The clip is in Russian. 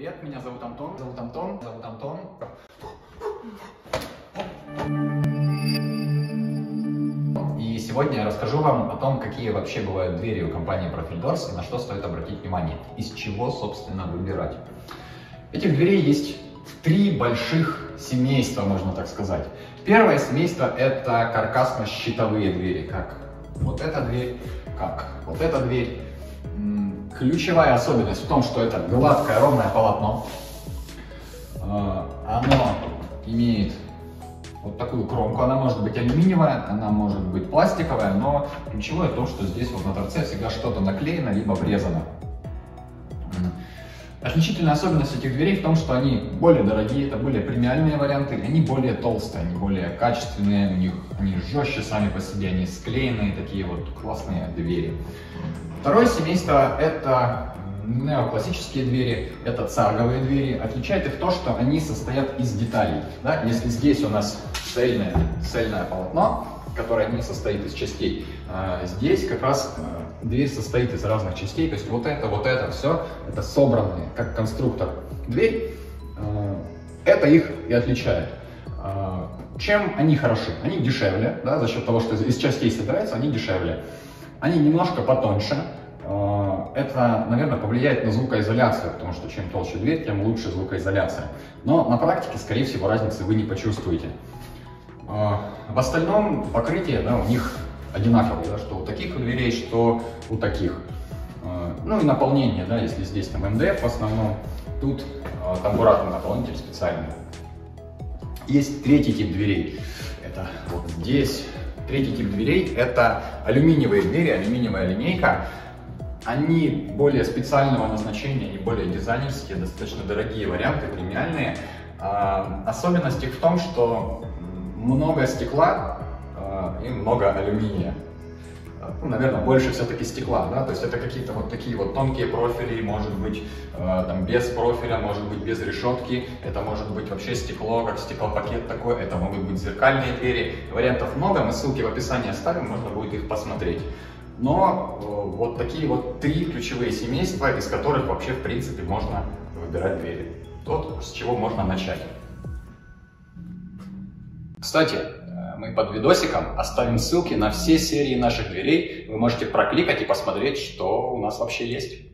Привет, меня зовут Антон. И сегодня я расскажу вам о том, какие вообще бывают двери у компании Profil Doors и на что стоит обратить внимание, из чего, собственно, выбирать. Этих дверей есть три больших семейства, можно так сказать. Первое семейство — это каркасно-щитовые двери, как вот эта дверь, как вот эта дверь. Ключевая особенность в том, что это гладкое ровное полотно. Оно имеет вот такую кромку, она может быть алюминиевая, она может быть пластиковая, но ключевое в том, что здесь вот на торце всегда что-то наклеено, либо врезано. Отличительная особенность этих дверей в том, что они более дорогие, это более премиальные варианты, они более толстые, они более качественные, они жестче сами по себе, они склеенные, такие вот классные двери. Второе семейство — это неоклассические двери, это царговые двери. Отличает их то, что они состоят из деталей. Да? Если здесь у нас цельное полотно, которое не состоит из частей, здесь как раз дверь состоит из разных частей, то есть вот это все, это собранные, как конструктор дверь, это их и отличает. Чем они хороши? Они дешевле, да, за счет того, что из частей собираются, они дешевле. Они немножко потоньше. Это, наверное, повлияет на звукоизоляцию, потому что чем толще дверь, тем лучше звукоизоляция. Но на практике, скорее всего, разницы вы не почувствуете. В остальном покрытие, да, у них одинаковое, да, что у таких дверей, что у таких. Ну и наполнение, да, если здесь там МДФ в основном, тут тамбуратный наполнитель специальный. Есть третий тип дверей, это вот здесь. Третий тип дверей — это алюминиевые двери, алюминиевая линейка. Они более специального назначения, они более дизайнерские, достаточно дорогие варианты, премиальные. Особенность их в том, что много стекла и много алюминия. Ну, наверное, больше все-таки стекла, да? То есть это какие-то вот такие вот тонкие профили, может быть там без профиля, может быть без решетки, это может быть вообще стекло, как стеклопакет такой, это могут быть зеркальные двери. Вариантов много, мы ссылки в описании оставим, можно будет их посмотреть. Но вот такие вот три ключевые семейства, из которых вообще в принципе можно выбирать двери. То, с чего можно начать. Кстати, мы под видосиком оставим ссылки на все серии наших дверей. Вы можете прокликать и посмотреть, что у нас вообще есть.